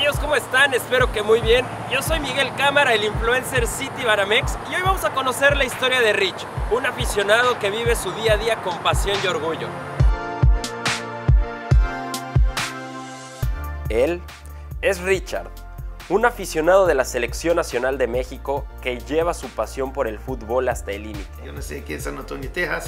Amigos, ¿cómo están? Espero que muy bien. Yo soy Miguel Cámara, el influencer Citibanamex, y hoy vamos a conocer la historia de Rich, un aficionado que vive su día a día con pasión y orgullo. Él es Richard, un aficionado de la Selección Nacional de México que lleva su pasión por el fútbol hasta el límite. Yo nací aquí en San Antonio, Texas.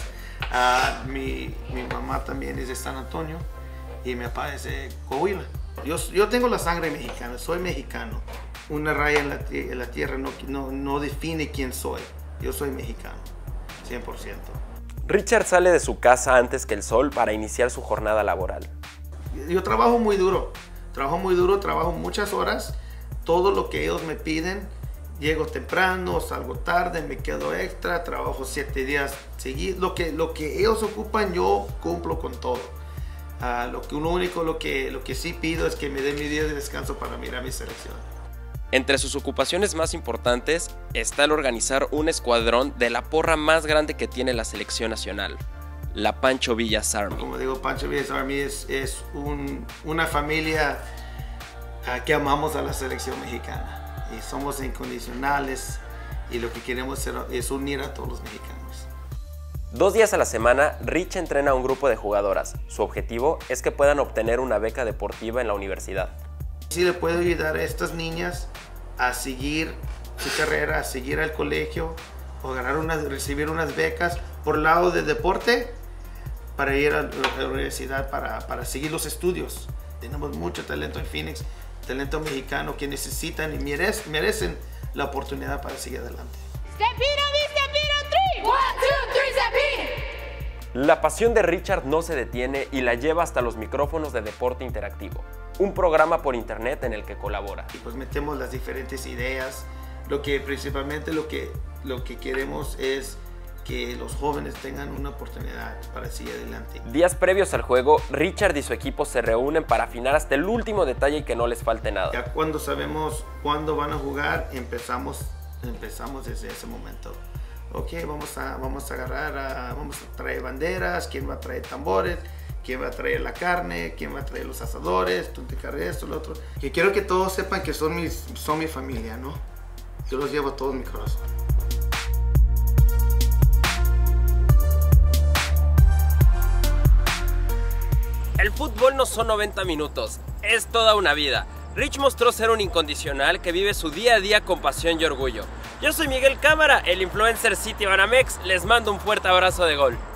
Mi mamá también es de San Antonio y mi papá es de Coahuila. Yo tengo la sangre mexicana, soy mexicano. Una raya en la tierra no define quién soy. Yo soy mexicano, 100%. Richard sale de su casa antes que el sol para iniciar su jornada laboral. Yo trabajo muy duro, trabajo muchas horas. Todo lo que ellos me piden, llego temprano, salgo tarde, me quedo extra, trabajo 7 días seguidos. Lo que ellos ocupan, yo cumplo con todo. Lo que sí pido es que me den mi día de descanso para mirar mi selección. Entre sus ocupaciones más importantes está el organizar un escuadrón de la porra más grande que tiene la selección nacional, la Pancho Villas Army. Como digo, Pancho Villas Army es una familia que amamos a la selección mexicana y somos incondicionales y lo que queremos es unir a todos los mexicanos. 2 días a la semana, Rich entrena a un grupo de jugadoras. Su objetivo es que puedan obtener una beca deportiva en la universidad. Sí le puedo ayudar a estas niñas a seguir su carrera, a seguir al colegio o recibir unas becas por lado del deporte para ir a la universidad para seguir los estudios. Tenemos mucho talento en Phoenix, talento mexicano que necesitan y merecen la oportunidad para seguir adelante. Step it up, step it up, 3. 1, 2, 3, step it. La pasión de Richard no se detiene y la lleva hasta los micrófonos de Deporte Interactivo, un programa por internet en el que colabora. Y pues metemos las diferentes ideas. Principalmente lo que queremos es que los jóvenes tengan una oportunidad para seguir adelante. Días previos al juego, Richard y su equipo se reúnen para afinar hasta el último detalle y que no les falte nada. Ya cuando sabemos cuándo van a jugar, empezamos desde ese momento. Ok, vamos a traer banderas, quién va a traer tambores, quién va a traer la carne, quién va a traer los asadores, tú te cargas esto, lo otro. Que quiero que todos sepan que son mi familia, ¿no? Yo los llevo a todo mi corazón. El fútbol no son 90 minutos, es toda una vida. Rich mostró ser un incondicional que vive su día a día con pasión y orgullo. Yo soy Miguel Cámara, el influencer Citibanamex. Les mando un fuerte abrazo de gol.